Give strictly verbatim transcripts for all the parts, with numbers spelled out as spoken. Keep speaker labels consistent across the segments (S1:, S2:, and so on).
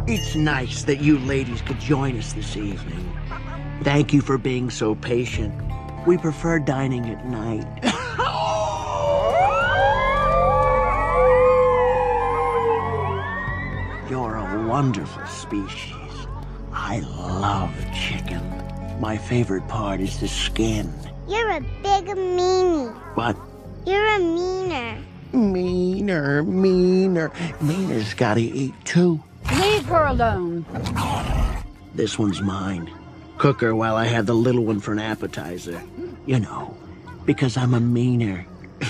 S1: It's nice that you ladies could join us this evening. Thank you for being so patient. We prefer dining at night. You're a wonderful species. I love chicken. My favorite part is the skin.
S2: You're a big meanie.
S1: What?
S2: You're a meaner.
S1: Meaner, meaner. Meaner's gotta eat too.
S3: Leave her alone.
S1: This one's mine. Cook her while I have the little one for an appetizer. You know, because I'm a meaner.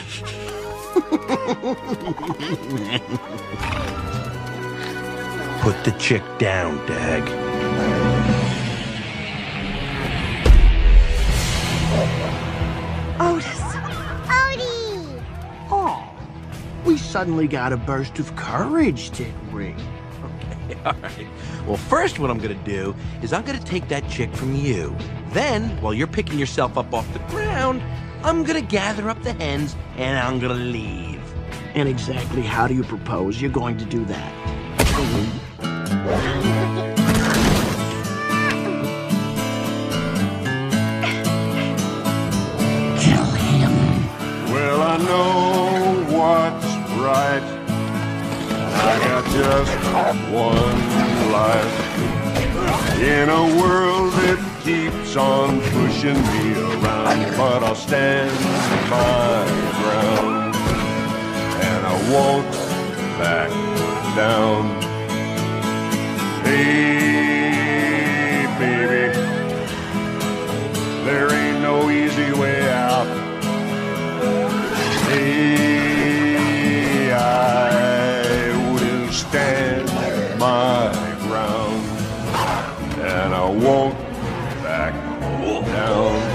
S4: Put the chick down, Dag.
S2: Otis. Odie!
S1: Oh, we suddenly got a burst of courage, didn't we?
S4: Okay, all right. Well, first what I'm gonna do is I'm gonna take that chick from you. Then, while you're picking yourself up off the ground, I'm gonna gather up the hens and I'm gonna leave.
S1: And exactly how do you propose you're going to do that? Kill him.
S5: Well, I know what's right. I got just one life. In a world that keeps on pushing me around, but I'll stand my ground, and I won't back down. Hey, baby, there ain't no easy way out. Hey, I will stand my ground, and I won't back down.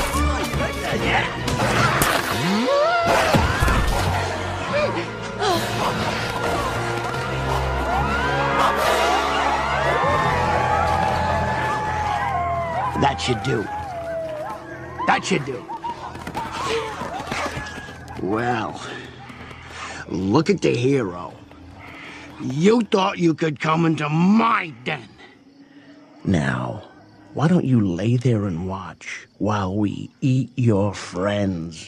S1: That should do. That should do. Well, look at the hero. You thought you could come into my den. Now, why don't you lay there and watch while we eat your friends?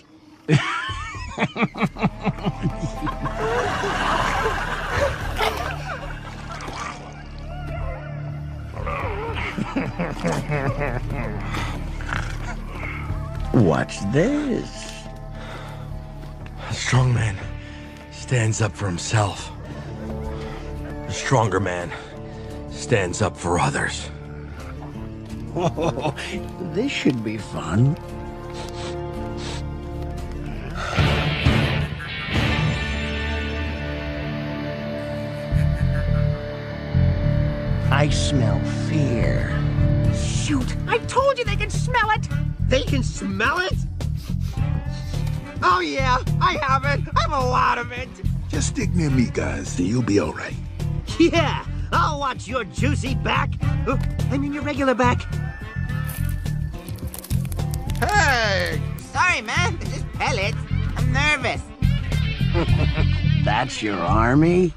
S1: What's this?
S4: A strong man stands up for himself. A stronger man stands up for others.
S1: Oh, this should be fun. I smell fear.
S6: Shoot! I told you they can smell it!
S7: They can smell it? Oh yeah, I have it. I have a lot of it.
S8: Just stick near me, guys, and you'll be all right.
S7: Yeah, I'll watch your juicy back. Uh, I mean your regular back.
S6: Hey! Sorry, man. They're just pellets. I'm nervous.
S1: That's your army?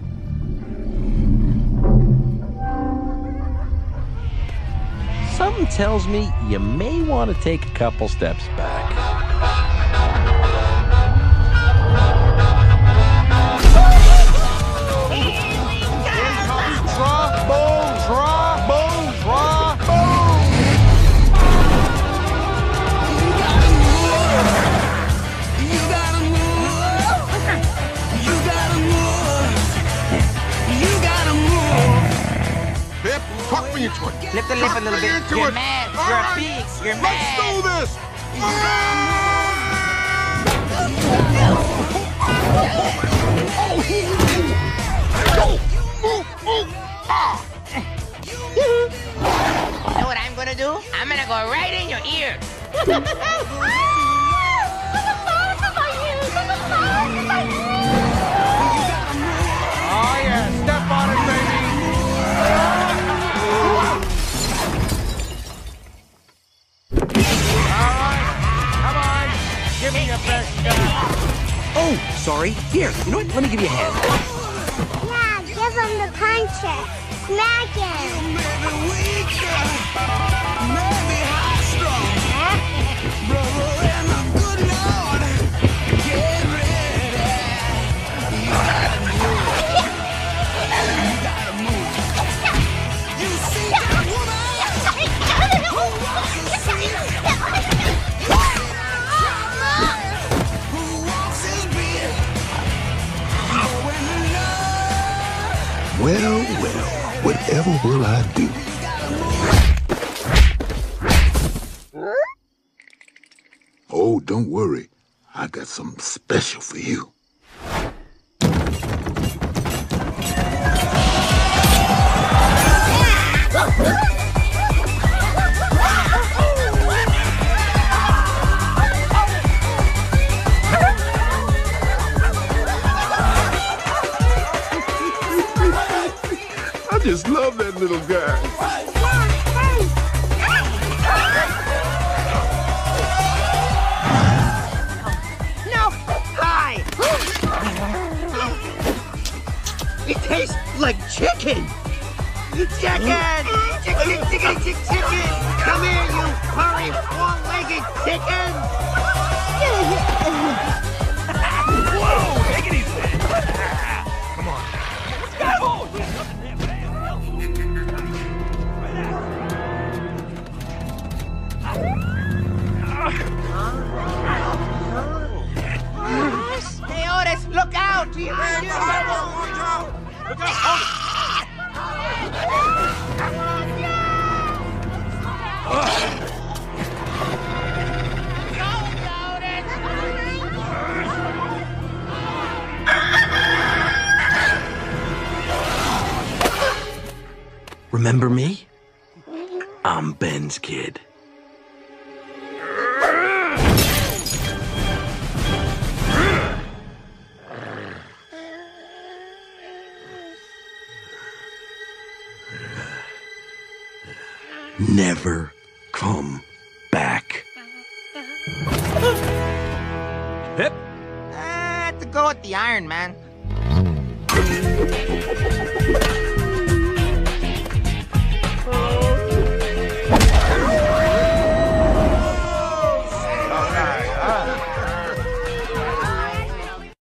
S4: Something tells me you may want to take a couple steps back.
S6: Lift the lip a little bit. You're it. mad. All You're right. a pig. You're
S5: Let's
S6: mad.
S5: do this!
S6: You know what I'm gonna do? I'm gonna go right in your ear.
S5: Oh yeah, step on it, baby!
S6: Give me your best shot.
S4: Oh, sorry. Here, you know what? Let me give you a hand.
S2: Yeah, give Give him the puncher. Smack him.
S8: Well, well, whatever will I do? Oh, don't worry. I got something special for you. I just love that little guy.
S7: No! Hi! It tastes like chicken! Chicken! Chicken, chicken, chicken, chicken! Come here, you furry, four-legged chicken!
S5: Whoa! Take it easy. Come on. Let's go!
S6: Hey, Otis, look out!
S5: Watch out! Look out!
S4: Remember me? I'm Ben's kid. Never come back.
S5: Hip.
S6: Uh, to go with the Iron Man.